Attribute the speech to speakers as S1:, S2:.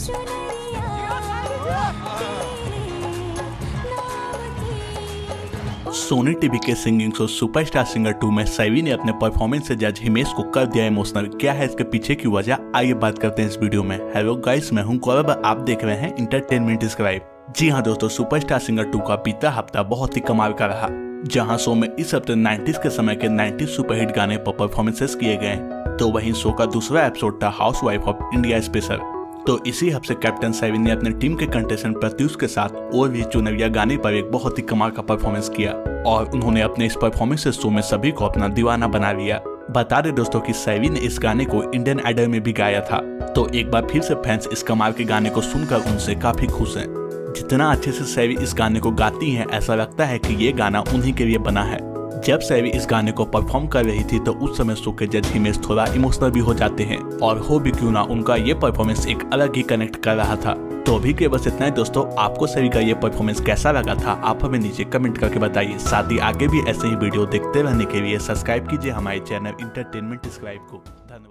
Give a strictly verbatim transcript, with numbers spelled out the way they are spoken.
S1: Soni TV के singing show superstar singer two में सैवी ने अपने परफॉर्मेंस से जज हिमेश को कर दिया इमोशनल। क्या है इसके पीछे की वजह, आइए बात करते हैं इस वीडियो में। हेलो गाइस, मैं हूं गौरव, आप देख रहे हैं इंटरटेनमेंट स्क्राइब। जी हां दोस्तों, सुपरस्टार सिंगर टू का बीता हफ्ता बहुत ही कमाल का रहा, जहां शो में इस हफ्ते नाइंटीज़ के समय के नाइंटीज़ सुपरहिट गाने पर परफॉर्मेंसेस किए गए। तो वहीं शो का दूसरा एपिसोड था housewife of India special. तो इसी हफ्ते कैप्टन सैवी ने अपने टीम के कंटेस्टेंट प्रत्युष के साथ और भी चुनरिया गाने पर एक बहुत ही कमाल का परफॉर्मेंस किया और उन्होंने अपने इस परफॉर्मेंस से शो में सभी को अपना दीवाना बना लिया। बता दें दोस्तों कि सैवी ने इस गाने को इंडियन आइडल में भी गाया था। तो एक बार फिर से फैंस इस कमाल के गाने को सुनकर उनसे काफी खुश हैं। जितना अच्छे से सैवी इस गाने को गाती हैं, ऐसा लगता है कि ये गाना उन्हीं के लिए बना है। जब सैवी इस गाने को परफॉर्म कर रही थी तो उस समय शो के जज हिमेश थोड़ा इमोशनल भी हो जाते हैं, और हो भी क्यों ना, उनका ये परफॉर्मेंस एक अलग ही कनेक्ट कर रहा था। तो अभी के बस इतना ही दोस्तों, आपको सैवी का ये परफॉर्मेंस कैसा लगा था आप हमें नीचे कमेंट करके बताइए। साथ ही आगे भी ऐसे ही वीडियो देखते रहने के लिए सब्सक्राइब कीजिए हमारे चैनल इंटरटेनमेंट स्क्राइब को। धन्यवाद।